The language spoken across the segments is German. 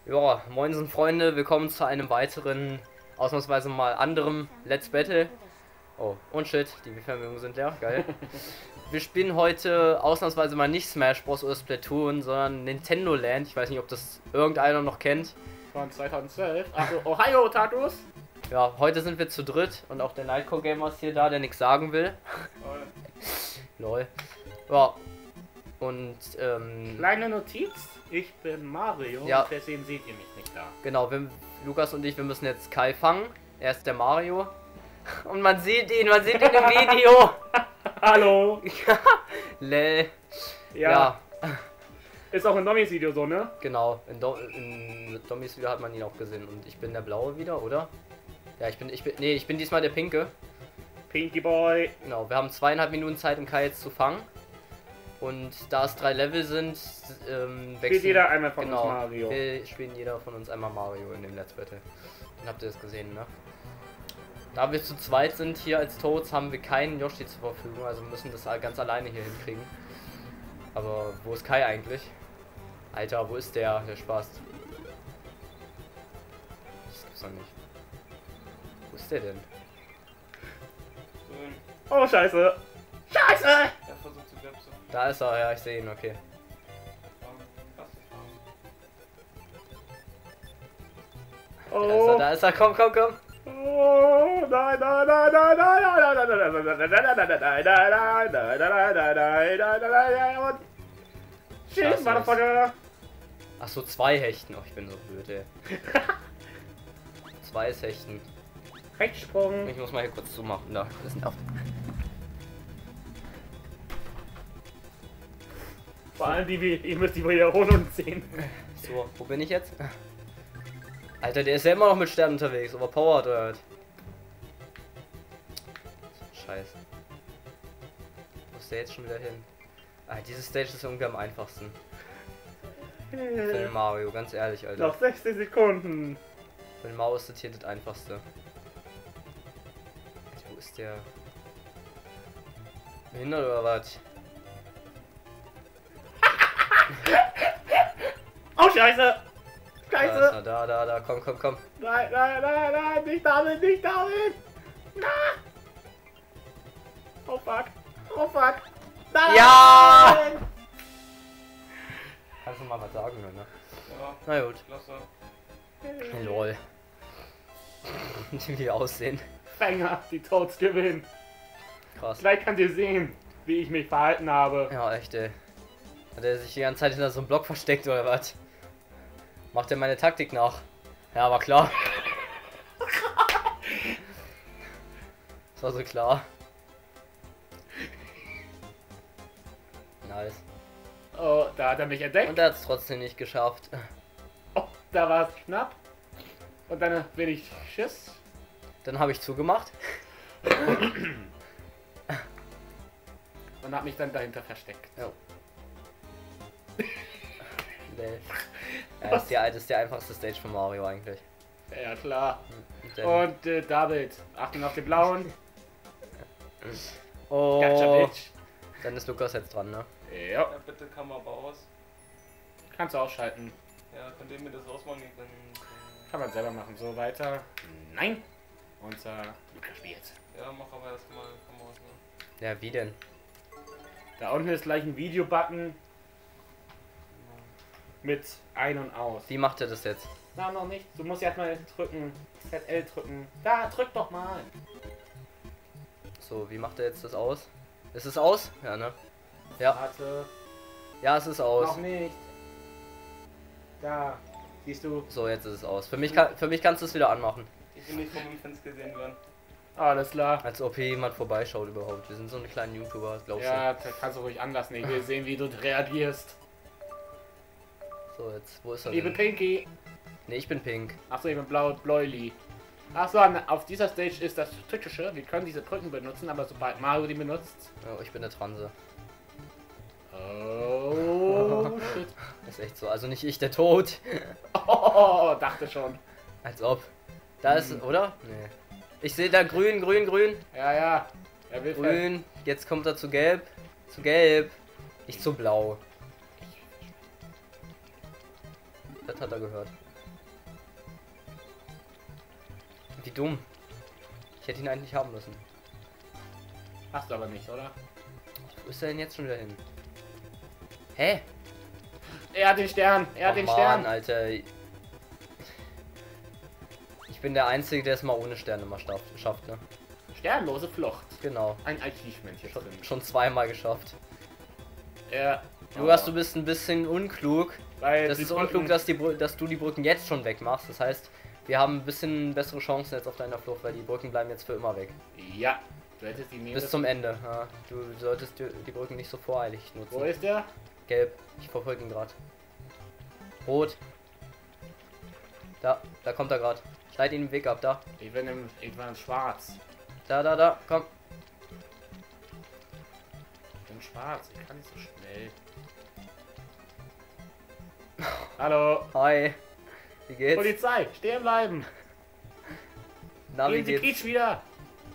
Ja, moinsen Freunde, willkommen zu einem weiteren, ausnahmsweise mal anderem Let's Battle. Oh, und shit, die Fernbedienungen sind leer, geil. Wir spielen heute ausnahmsweise mal nicht Smash Bros. Oder Splatoon, sondern Nintendo Land. Ich weiß nicht, ob das irgendeiner noch kennt. Von 2012. Also Ohio, Tatus. Ja, heute sind wir zu dritt und auch der Nightcore Gamer ist hier da, der nichts sagen will. Lol. Ja. Und, Kleine Notiz. Ich bin Mario. Ja. Deswegen seht ihr mich nicht da. genau, Lukas und ich, wir müssen jetzt Kai fangen. Er ist der Mario. Und man sieht ihn im Video. Hallo. Lel. Ja. Ja, Ist auch ein Dommis Video so, ne? genau. In Dommys Video hat man ihn auch gesehen. Und ich bin der Blaue wieder, oder? Ja, ich bin diesmal der Pinke. Pinky Boy. Genau, wir haben 2,5 Minuten Zeit, um Kai jetzt zu fangen. Und da es 3 Level sind, Spielt jeder einmal von genau, uns Mario. wir spielen jeder von uns einmal Mario in dem Let's Battle. Dann habt ihr das gesehen, ne? Da wir zu zweit sind hier als Toads, haben wir keinen Yoshi zur Verfügung, also müssen das ganz alleine hier hinkriegen. Aber wo ist Kai eigentlich? Alter, wo ist der Spaß? Das gibt's doch nicht. Wo ist der denn? Oh, scheiße. Scheiße. Er versucht zu gapsen. Da ist er, ja, ich sehe ihn, okay. Oh. Da ist er, komm. Oh, nein, nein, nein, nein, nein, nein, nein, nein, nein, nein, nein, und Tschüss, Motherfucker. Ach so, 2 Hechten. Oh, ich bin so blöd, ey. 2 ist Hechten. Rechtssprung. Ich muss mal hier kurz zumachen, da. Das sind auch. Vor allem ihr müsst die Wiederholung sehen. So, wo bin ich jetzt? Alter, der ist ja immer noch mit Sternen unterwegs, overpowered oder was? Scheiße. Wo ist der jetzt schon wieder hin? Ah, diese Stage ist irgendwie am einfachsten. Für den Mario, ganz ehrlich, Alter. Noch 60 Sekunden. Für den Mario ist das hier das einfachste. Alter, wo ist der? Behindert oder was? Oh, Scheiße. Scheiße. Da, komm. Nein, nein, nein, nein, nicht damit, nicht damit. Na. Oh, fuck. Oh, fuck. Nein. Ja! Kannst du mal was sagen, ne? Ja, Na gut. klasse. Lol. Wie wir aussehen. Fänger, die Toads gewinnen. Krass. Gleich könnt ihr sehen, wie ich mich verhalten habe. Ja, echt, ey. Hat er sich die ganze Zeit hinter so einem Block versteckt oder was? Macht er meine Taktik nach? Ja, war klar. Das war so klar. Nice. Oh, da hat er mich entdeckt. Und er hat es trotzdem nicht geschafft. Oh, da war es knapp. Und dann bin ich Schiss. Dann habe ich zugemacht. Und hab mich dann dahinter versteckt. Ja. Ja, das ist die einfachste Stage von Mario eigentlich. Ja, klar. Und Und David, Achtung auf den blauen. oh, Gotcha, Bitch. dann ist Lukas jetzt dran, ne? Ja, Ja, bitte Kamera aus. kannst du ausschalten. Ja, könnt ihr mir das ausmachen? Dann, Kann man selber machen. So, weiter. Nein. Unser Lukas spielt. ja, mach aber erstmal Kamera aus. Ne? Ja, wie denn? Da unten ist gleich ein Video-Button mit Ein- und Aus. Wie macht er das jetzt? Na, noch nicht. Du musst erstmal drücken. ZL drücken. Da, drück doch mal. So, wie macht er jetzt das aus? Ist es aus? Ja, ne? Ja, Warte. ja, es ist aus. Noch nicht. Da. Siehst du? So, jetzt ist es aus. Für mich kannst du es wieder anmachen. Ich will nicht von dem Fans gesehen werden. Alles klar. Als ob hier jemand vorbeischaut überhaupt. Wir sind so eine kleine YouTuber, glaubst Ja, das kannst du ruhig anlassen. Ich will sehen, wie du reagierst. du? So, jetzt, wo ist er Liebe denn? Pinky. Ne, ich bin pink. Achso, ich bin Bläuli. Achso, auf dieser Stage ist das Tückische. Wir können diese Brücken benutzen, aber sobald Mario die benutzt. Oh, ich bin der Transe. Oh, shit. Das ist echt so. Also nicht ich, der Tod. Oh, dachte schon. Als ob. Da ist, oder? Nee. Ich sehe da grün. Ja, ja. Er will Grün. Jetzt kommt er zu gelb. Zu gelb. Ich zu blau. Das hat er gehört. Wie dumm. Ich hätte ihn eigentlich haben müssen. Hast du aber nicht, oder? Wo ist er denn jetzt schon wieder hin? Hä? Er hat den Stern. Er hat den Stern. Alter. Ich bin der Einzige, der es mal ohne Sterne mal schafft, ne? Sternlose Flucht. Genau. Ein Achievement hier drin. Schon zweimal geschafft. Ja. Lukas, du bist ein bisschen unklug. Weil Das ist unklug, dass du die Brücken jetzt schon wegmachst. Das heißt, wir haben ein bisschen bessere Chancen jetzt auf deiner Flucht, weil die Brücken bleiben jetzt für immer weg. Ja. Du hättest die Bis zum Ende. Ja. Du solltest die Brücken nicht so voreilig nutzen. Wo ist der? Gelb. Ich verfolge ihn gerade. Rot. Da kommt er gerade. Schneid ihn den Weg ab, da. Ich war in schwarz. Da, komm. Ich bin schwarz, ich kann nicht so schnell. Hallo. Hi. Wie geht's? Polizei, stehen bleiben. Na, wie Gehen Sie geht's? Quietsch wieder.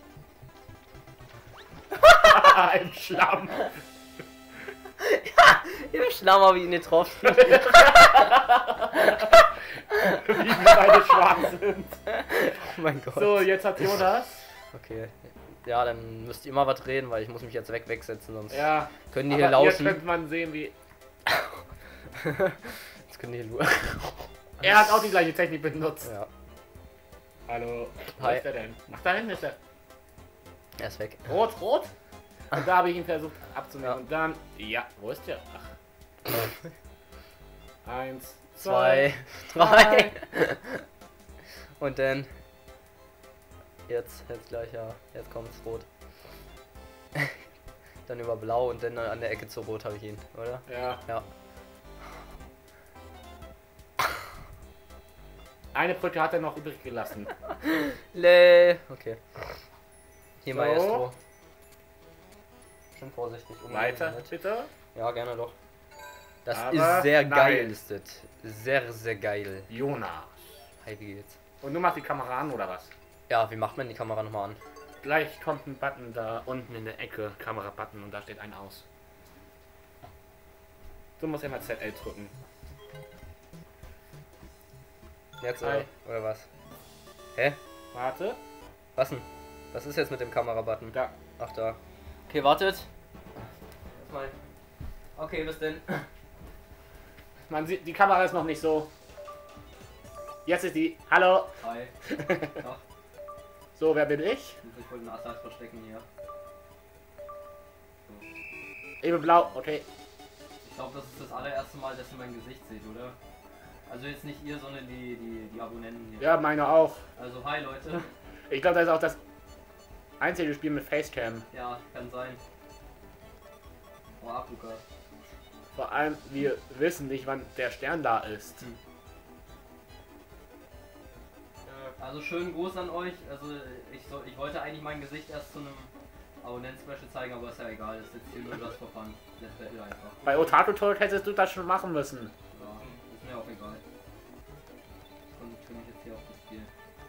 Im Schlamm. Im Schlamm habe ich ihn getroffen. Wie wir beide schwarz sind. Oh mein Gott. So, jetzt hat Jonas. Okay. Ja, dann müsst ihr mal was reden, weil ich muss mich jetzt wegsetzen, sonst Ja. können die hier Aber hier lauschen. könnte man sehen, wie... Jetzt können die hier Er hat auch die gleiche Technik benutzt. Ja, Hallo. Wo Hi. ist der denn? Ach, da hinten ist er. er ist weg. Rot, rot. Und da habe ich ihn versucht abzunehmen. Ja. Und dann... Ja, wo ist der? Ach. 1, 2, 2, 3. Und dann. Jetzt gleich, ja. Jetzt kommt's rot. Dann über blau und dann an der Ecke zu rot habe ich ihn, oder? Ja. Ja. Eine Brücke hat er noch übrig gelassen. Okay. Hier So. Maestro. Schön vorsichtig. Weiter, Nicht. bitte. Ja, gerne doch. Das Aber ist sehr nein. geil, ist das. Sehr, sehr geil. Jonas. Hi, wie geht's? Und du machst die Kamera an, oder was? Ja, wie macht man die Kamera nochmal an? Gleich kommt ein Button da unten in der Ecke, Kamera-Button, und da steht ein aus. Du musst immer ZL drücken. Jetzt Hi. oder was? Hä? Warte. Was denn? Was ist jetzt mit dem Kamerabutton? Da. Ach da. Okay, wartet. Okay, bis denn. Man sieht, die Kamera ist noch nicht so. Jetzt ist die. Hallo. Hi. Ach, So, wer bin ich? ich wollte einen Assad verstecken hier. Eben blau, okay. Ich glaube, das ist das allererste Mal, dass ihr mein Gesicht seht, oder? Also jetzt nicht ihr, sondern die Abonnenten hier. Ja, meine auch. Also hi Leute. Ich glaube, das ist auch das einzige Spiel mit Facecam. Ja, kann sein. Oh, ab, Lukas. Vor allem, wir wissen nicht, wann der Stern da ist. Also schönen Gruß an euch. Also ich wollte eigentlich mein Gesicht erst zu einem Abonnenten-Special zeigen, aber ist ja egal. Das ist jetzt hier nur das Verfahren. Let's Battle einfach. Bei Otaku Talk hättest du das schon machen müssen. Ja, ist mir auch egal. Ich konzentriere mich jetzt hier auf das Spiel.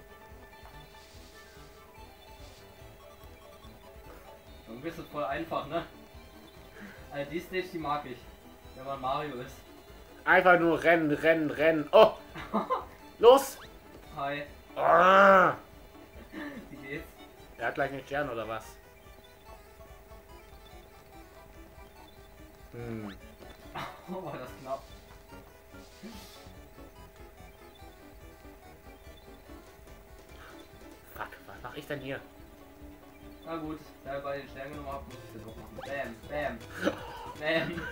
Irgendwie ist es voll einfach, ne? Also die Stage, die mag ich. Wenn man Mario ist. Einfach nur rennen, rennen, rennen. Oh! Los! Hi, Ah! wie geht's? Er hat gleich einen Stern oder was? Hm. Oh, war das knapp. Fuck, was mach ich denn hier? Na gut, da ihr beide den Stern genommen habt, muss ich den doch machen. Bam, bam, bam.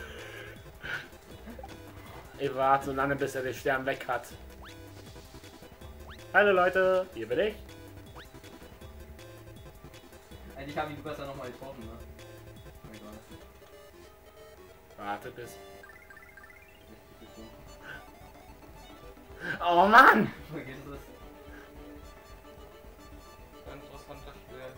Ich warte so lange, bis er den Stern weg hat. Hallo Leute, hier bin ich. Eigentlich habe ich Lukas ja nochmal getroffen, ne? Egal. Warte bis. Richtig getroffen. Oh Mann! Vergiss es. Interessanter Spiel.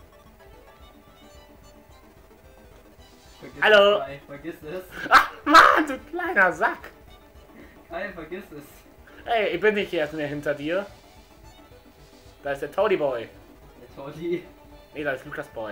Vergiss Hallo. es, Kai. Vergiss es. Ach Mann, du kleiner Sack! Kai, vergiss es. Ey, ich bin nicht jetzt mehr hinter dir. Da ist der Toady Boy. Der Toddy. Nee, da ist Lukas Boy.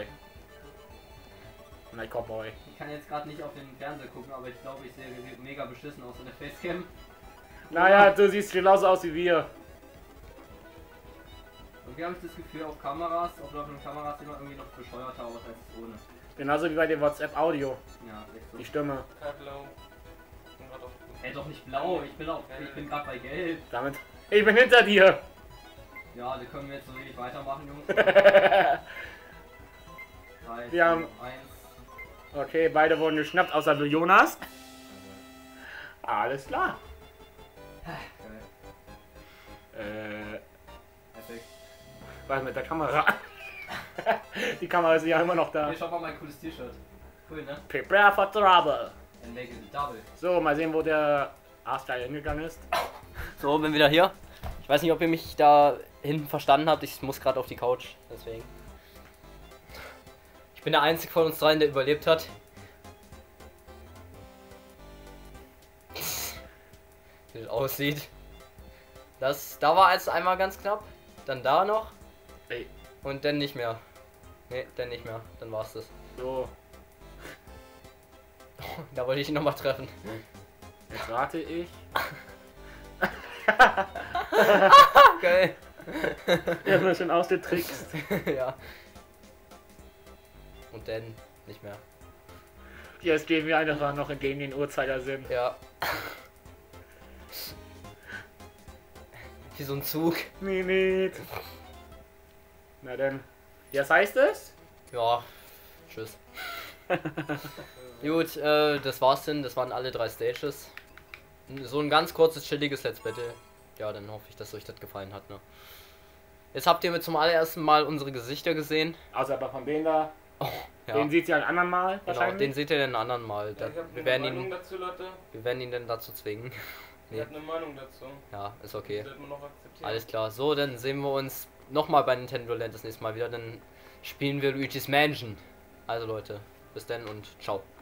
Mein Cowboy. Ich kann jetzt gerade nicht auf den Fernseher gucken, aber ich glaube, ich sehe mega beschissen aus in der Facecam. Naja, du siehst genauso aus wie wir. Und wir haben das Gefühl, auf Kameras, auf laufenden Kameras immer irgendwie noch bescheuerter aus als ohne. Genauso wie bei dem WhatsApp-Audio. Ja, echt so. Die Stimme. Blau. Bin grad auf Hey, doch nicht blau, ich bin gerade bei gelb. Damit. Ich bin hinter dir! Ja, da können wir jetzt so wenig weitermachen, Jungs. 3, Wir haben- 1. Okay, beide wurden geschnappt, außer du Jonas. Alles klar. Geil. Perfekt. Was mit der Kamera? Die Kamera ist ja immer noch da. Hier, schau mal mein cooles T-Shirt. Cool, ne? Prepare for trouble. And make it a double. So, mal sehen, wo der A-Style hingegangen ist. So, bin wieder hier. Ich weiß nicht, ob ihr mich da hinten verstanden habt. Ich muss gerade auf die Couch, deswegen. Ich bin der einzige von uns dreien, der überlebt hat. Wie das aussieht. Da war es einmal ganz knapp. Dann da noch. Ey. Und dann nicht mehr. Ne, dann nicht mehr. Dann war's das. So, Da wollte ich ihn nochmal treffen. jetzt warte ich. Geil. Er wird schon ausgetrickst. Ja. Und dann nicht mehr. Jetzt gehen wir einfach noch gegen den Uhrzeigersinn. Ja. Wie so ein Zug. Nee. Na denn. Was heißt es? Ja. Tschüss. Gut, das war's denn. Das waren alle 3 Stages. So ein ganz kurzes, chilliges Let's Battle. Ja, dann hoffe ich, dass euch das gefallen hat, ne? Jetzt habt ihr mit zum allerersten Mal unsere Gesichter gesehen. Außer aber von denen da. Ja. Den sieht ihr ein anderen Mal Genau, wahrscheinlich. den seht ihr dann ein anderen Mal. Ja, Da, ich habe wir, eine werden Meinung ihn, dazu, Leute. wir werden ihn dann dazu zwingen. Ich Nee. habe eine Meinung dazu. Ja, ist okay. Das wird man noch akzeptieren. Alles klar. So, dann sehen wir uns nochmal bei Nintendo Land das nächste Mal wieder. Dann spielen wir Luigi's Mansion. Also Leute, bis dann und ciao.